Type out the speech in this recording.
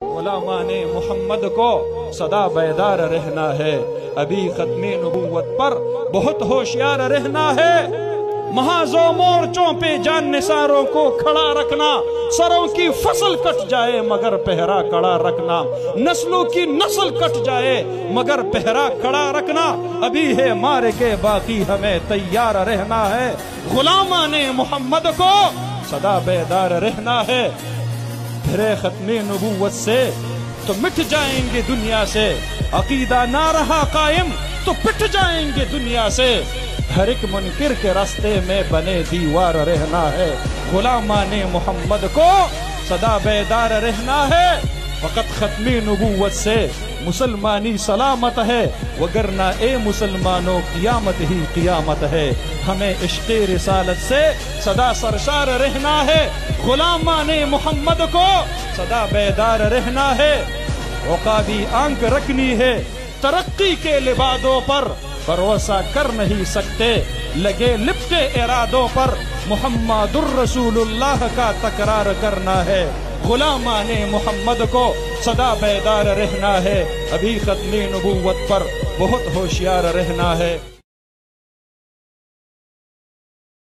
غلامان محمد کو سدا بیدار رہنا ہے، ابھی ختم نبوت پر بہت ہوشیار رہنا ہے۔ محاذ و مورچوں پہ جان نثاروں کو کھڑا رکھنا، سروں کی فصل کٹ جائے مگر پہرا کڑا رکھنا، نسلوں کی نسل کٹ جائے مگر پہرا کڑا رکھنا، ابھی ہے مار کے باقی ہمیں تیار رہنا ہے۔ غلامان محمد کو سدا بیدار رہنا ہے، پھرے ختم نبوت سے تو مٹ جائیں گے دنیا سے، عقیدہ نہ رہا قائم تو پٹ جائیں گے دنیا سے، ہر ایک منکر کے راستے میں بنے دیوار رہنا ہے۔ غلامان محمد کو سدا بیدار رہنا ہے، فقط ختم نبوت سے مسلمانی سلامت ہے، وگرنہ اے مسلمانوں قیامت ہی قیامت ہے۔ ہمیں عشق رسالت سے سدا سرشار رہنا ہے، غلامان محمد کو سدا بیدار رہنا ہے۔ عقابی آنکھ رکھنی ہے ترقی کے لبادوں پر، بھروسہ کر نہیں سکتے لگے لپٹے ارادوں پر، محمد الرسول اللہ کا تکرار کرنا ہے۔ غلامان محمد کو سدا بیدار رہنا ہے، ابھی ختم نبوت پر بہت ہوشیار رہنا ہے۔